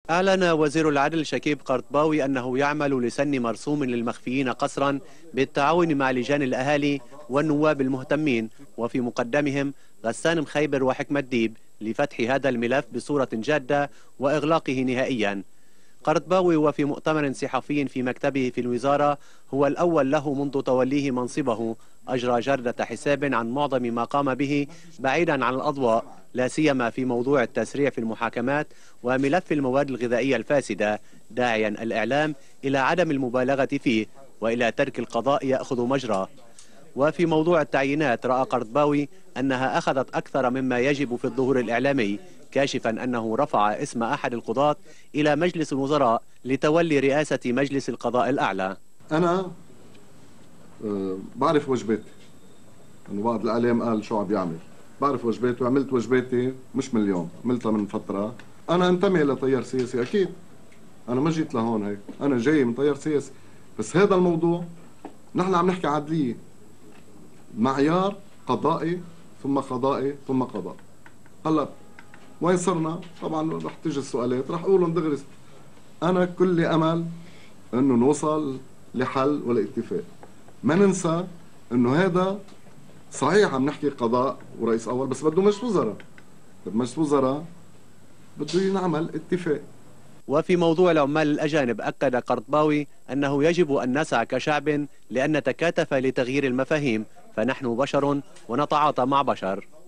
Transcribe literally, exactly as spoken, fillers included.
أعلن وزير العدل شكيب قرطباوي أنه يعمل لسن مرسوم للمخفيين قسرا بالتعاون مع لجان الأهالي والنواب المهتمين، وفي مقدمهم غسان مخيبر وحكمة ديب، لفتح هذا الملف بصورة جادة وإغلاقه نهائيا. قرطباوي وفي مؤتمر صحفي في مكتبه في الوزارة هو الأول له منذ توليه منصبه أجرى جردة حساب عن معظم ما قام به بعيدا عن الأضواء، لا سيما في موضوع التسريع في المحاكمات وملف المواد الغذائية الفاسدة، داعيا الإعلام إلى عدم المبالغة فيه وإلى ترك القضاء يأخذ مجراه. وفي موضوع التعيينات رأى قرطباوي أنها أخذت أكثر مما يجب في الظهور الإعلامي، كاشفا أنه رفع اسم أحد القضاة إلى مجلس الوزراء لتولي رئاسة مجلس القضاء الأعلى. أنا أه بعرف واجباتي، أنه بعض الإعلام قال شو عم بيعمل، بعرف واجباتي وعملت واجباتي مش من اليوم، عملتها من فترة. أنا أنتمي إلى تيار سياسي أكيد، أنا ما جيت لهون هيك، أنا جاي من تيار سياسي، بس هذا الموضوع نحن عم نحكي عدلية، معيار قضائي ثم قضائي ثم قضاء. هلا وين صرنا؟ طبعا رح تيجي السؤالات رح اقولهم دغري. انا كل امل انه نوصل لحل ولا اتفاق. ما ننسى انه هذا صحيح عم نحكي قضاء ورئيس اول، بس بده مجلس وزراء، بده مجلس وزراء بده ينعمل اتفاق. وفي موضوع العمال الأجانب أكد قرطباوي أنه يجب أن نسعى كشعب لأن نتكاتف لتغيير المفاهيم، فنحن بشر ونتعاطى مع بشر.